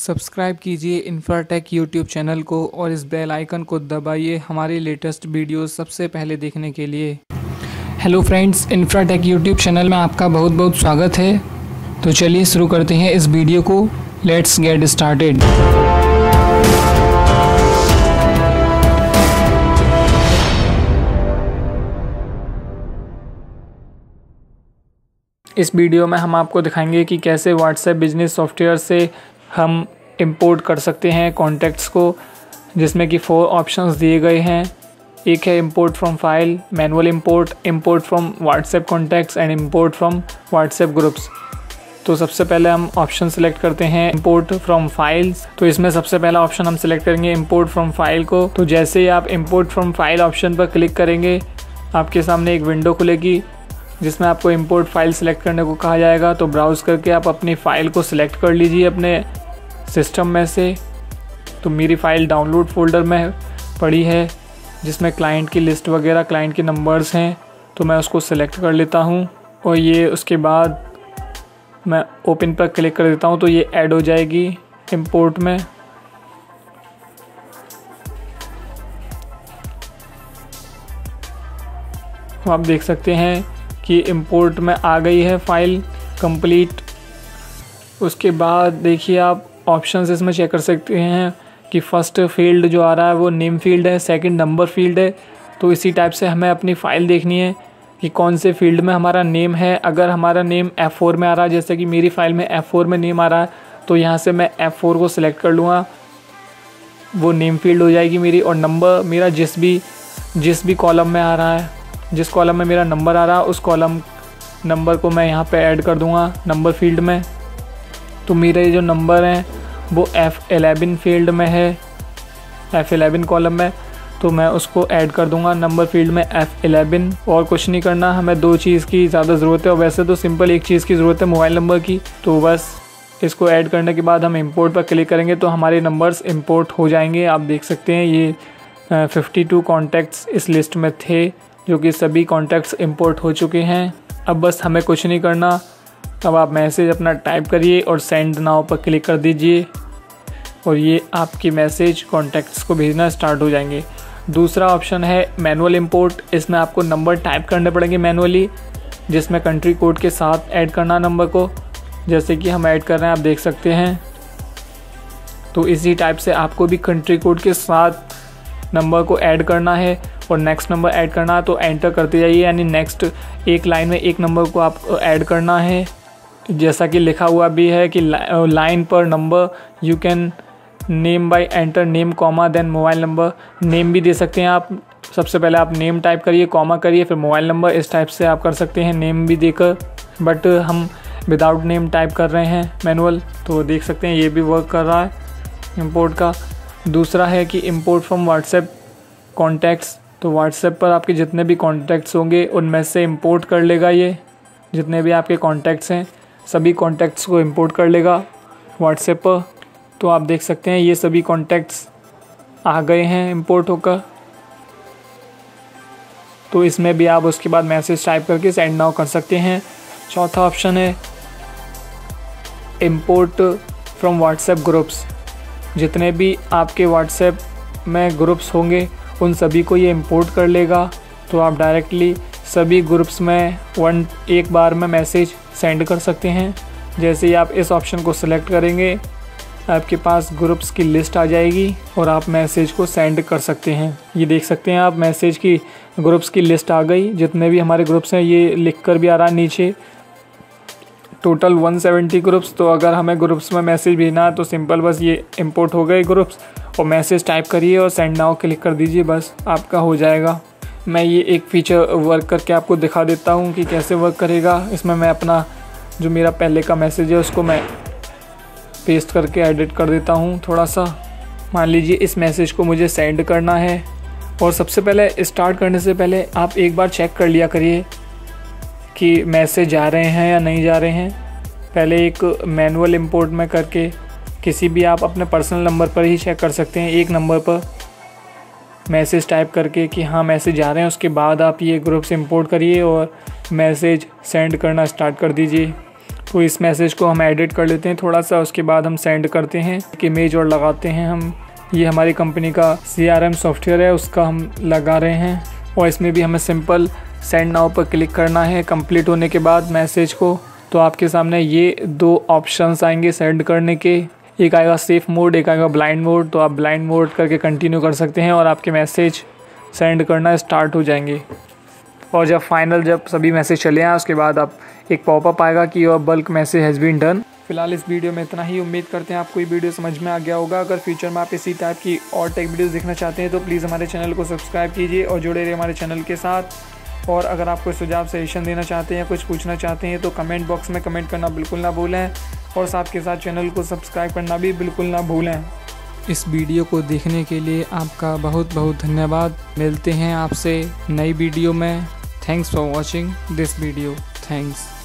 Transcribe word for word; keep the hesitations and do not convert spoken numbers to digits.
Subscribe कीजिए Infratech YouTube channel को और इस बेल आइकन को दबाइए हमारी लेटेस्ट वीडियोस सबसे पहले देखने के लिए। Hello friends, Infratech YouTube channel में आपका बहुत बहुत स्वागत है। तो चलिए शुरू करते हैं इस वीडियो को। Let's get started. इस वीडियो में हम आपको दिखाएंगे कि कैसे व्हाट्सएप बिजनेस सॉफ्टवेयर से हम इंपोर्ट कर सकते हैं कॉन्टैक्ट्स को, जिसमें कि फोर ऑप्शंस दिए गए हैं। एक है import from file, manual import, import from WhatsApp contacts and import from WhatsApp groups. तो सबसे पहले हम ऑप्शन सेलेक्ट करते हैं इंपोर्ट फ्रॉम फाइल्स। तो इसमें सबसे पहला ऑप्शन हम सेलेक्ट करेंगे इंपोर्ट फ्रॉम फाइल को। तो जैसे ही आप इंपोर्ट फ्रॉम फाइल ऑप्शन पर क्लिक करेंगे, आपके सामने एक विंडो खुलेगी जिसमें आपको इंपोर्ट फाइल सेलेक्ट करने को कहा जाएगा। तो ब्राउज़ करके आप अपनी फ़ाइल को सिलेक्ट कर लीजिए अपने सिस्टम में से। तो मेरी फ़ाइल डाउनलोड फोल्डर में पड़ी है जिसमें क्लाइंट की लिस्ट वगैरह, क्लाइंट के नंबर्स हैं। तो मैं उसको सिलेक्ट कर लेता हूँ और ये उसके बाद मैं ओपन पर क्लिक कर देता हूँ तो ये ऐड हो जाएगी इंपोर्ट में। तो आप देख सकते हैं कि इंपोर्ट में आ गई है फ़ाइल कंप्लीट। उसके बाद देखिए आप ऑप्शंस इसमें चेक कर सकते हैं कि फ़र्स्ट फील्ड जो आ रहा है वो नेम फील्ड है, सेकंड नंबर फील्ड है। तो इसी टाइप से हमें अपनी फ़ाइल देखनी है कि कौन से फील्ड में हमारा नेम है। अगर हमारा नेम एफ़ फोर में आ रहा है, जैसे कि मेरी फ़ाइल में एफ़ फोर में नेम आ रहा है, तो यहाँ से मैं एफ़ फोर को सिलेक्ट कर लूँगा, वो नेम फील्ड हो जाएगी मेरी। और नंबर मेरा जिस भी जिस भी कॉलम में आ रहा है, जिस कॉलम में मेरा नंबर आ रहा है उस कॉलम नंबर को मैं यहाँ पे ऐड कर दूँगा नंबर फील्ड में। तो मेरे जो नंबर हैं वो एफ़ इलेवन फील्ड में है, एफ़ इलेवन कॉलम में। तो मैं उसको ऐड कर दूँगा नंबर फील्ड में एफ़ इलेवन। और कुछ नहीं करना, हमें दो चीज़ की ज़्यादा ज़रूरत है और वैसे तो सिंपल एक चीज़ की ज़रूरत है, मोबाइल नंबर की। तो बस इसको ऐड करने के बाद हम इंपोर्ट पर क्लिक करेंगे तो हमारे नंबर्स इंपोर्ट हो जाएंगे। आप देख सकते हैं ये फिफ्टी टू कॉन्टैक्ट्स इस लिस्ट में थे, जो कि सभी कॉन्टैक्ट्स इंपोर्ट हो चुके हैं। अब बस हमें कुछ नहीं करना, अब आप मैसेज अपना टाइप करिए और सेंड नाउ पर क्लिक कर दीजिए और ये आपकी मैसेज कॉन्टैक्ट्स को भेजना स्टार्ट हो जाएंगे। दूसरा ऑप्शन है मैनुअल इंपोर्ट। इसमें आपको नंबर टाइप करने पड़ेंगे मैनुअली, जिसमें कंट्री कोड के साथ ऐड करना नंबर को, जैसे कि हम ऐड कर रहे हैं, आप देख सकते हैं। तो इसी टाइप से आपको भी कंट्री कोड के साथ नंबर को ऐड करना है और नेक्स्ट नंबर ऐड करना है। तो एंटर करते जाइए, यानी नेक्स्ट एक लाइन में एक नंबर को आपको ऐड करना है। जैसा कि लिखा हुआ भी है कि लाइन पर number you can name by enter name comma then mobile number. Name भी दे सकते हैं आप, सबसे पहले आप नेम टाइप करिए, कॉमा करिए, फिर मोबाइल नंबर। इस टाइप से आप कर सकते हैं नेम भी देकर, बट हम विदाउट नेम टाइप कर रहे हैं मैनुअल। तो देख सकते हैं ये भी वर्क कर रहा है इंपोर्ट का। दूसरा है कि इंपोर्ट फ्रॉम व्हाट्सएप कॉन्टैक्ट्स। तो व्हाट्सएप पर आपके जितने भी कॉन्टैक्ट्स होंगे उनमें से इंपोर्ट कर लेगा ये, जितने भी आपके कॉन्टैक्ट्स हैं सभी कॉन्टैक्ट्स को इंपोर्ट कर लेगा व्हाट्सएप पर। तो आप देख सकते हैं ये सभी कॉन्टैक्ट्स आ गए हैं इंपोर्ट होकर। तो इसमें भी आप उसके बाद मैसेज टाइप करके सेंड नाउ कर सकते हैं। चौथा ऑप्शन है इंपोर्ट फ्रॉम व्हाट्सएप ग्रुप्स। जितने भी आपके व्हाट्सएप में ग्रुप्स होंगे उन सभी को ये इंपोर्ट कर लेगा। तो आप डायरेक्टली सभी ग्रुप्स में वन एक बार में मैसेज सेंड कर सकते हैं। जैसे ही आप इस ऑप्शन को सिलेक्ट करेंगे, आपके पास ग्रुप्स की लिस्ट आ जाएगी और आप मैसेज को सेंड कर सकते हैं। ये देख सकते हैं आप, मैसेज की ग्रुप्स की लिस्ट आ गई। जितने भी हमारे ग्रुप्स हैं ये लिख कर भी आ रहा है नीचे, टोटल वन सेवेंटी ग्रुप्स। तो अगर हमें ग्रुप्स में मैसेज भेजना है तो सिंपल बस ये इंपोर्ट हो गए ग्रुप्स और मैसेज टाइप करिए और सेंड नाउ क्लिक कर दीजिए, बस आपका हो जाएगा। मैं ये एक फ़ीचर वर्क करके आपको दिखा देता हूँ कि कैसे वर्क करेगा। इसमें मैं अपना जो मेरा पहले का मैसेज है उसको मैं पेस्ट करके एडिट कर देता हूँ थोड़ा सा। मान लीजिए इस मैसेज को मुझे सेंड करना है और सबसे पहले स्टार्ट करने से पहले आप एक बार चेक कर लिया करिए कि मैसेज जा रहे हैं या नहीं जा रहे हैं। पहले एक मैनुअल इंपोर्ट में करके किसी भी आप अपने पर्सनल नंबर पर ही चेक कर सकते हैं, एक नंबर पर मैसेज टाइप करके कि हाँ मैसेज जा रहे हैं। उसके बाद आप ये ग्रुप से इंपोर्ट करिए और मैसेज सेंड करना स्टार्ट कर दीजिए। तो इस मैसेज को हम एडिट कर लेते हैं थोड़ा सा, उसके बाद हम सेंड करते हैं। एक इमेज और लगाते हैं हम, ये हमारी कंपनी का सी आर एम सॉफ्टवेयर है उसका हम लगा रहे हैं। और इसमें भी हमें सिंपल सेंड नाउ पर क्लिक करना है कंप्लीट होने के बाद मैसेज को। तो आपके सामने ये दो ऑप्शंस आएंगे सेंड करने के, एक आएगा सेफ मोड, एक आएगा ब्लाइंड मोड। तो आप ब्लाइंड मोड करके कंटिन्यू कर सकते हैं और आपके मैसेज सेंड करना स्टार्ट हो जाएंगे। और जब फाइनल जब सभी मैसेज चले आए उसके बाद आप एक पॉपअप आएगा कि your bulk message has been done. फिलहाल इस वीडियो में इतना ही। उम्मीद करते हैं आपको ये वीडियो समझ में आ गया होगा। अगर फ्यूचर में आप इसी टाइप की और टेक वीडियोस देखना चाहते हैं तो प्लीज़ हमारे चैनल को सब्सक्राइब कीजिए और जुड़े रहिए हमारे चैनल के साथ। और अगर आप कोई सुझाव सजेशन देना चाहते हैं या कुछ पूछना चाहते हैं तो कमेंट बॉक्स में कमेंट करना बिल्कुल ना भूलें और साथ के साथ चैनल को सब्सक्राइब करना भी बिल्कुल ना भूलें। इस वीडियो को देखने के लिए आपका बहुत बहुत धन्यवाद। मिलते हैं आपसे नई वीडियो में। Thanks for watching this video. Thanks.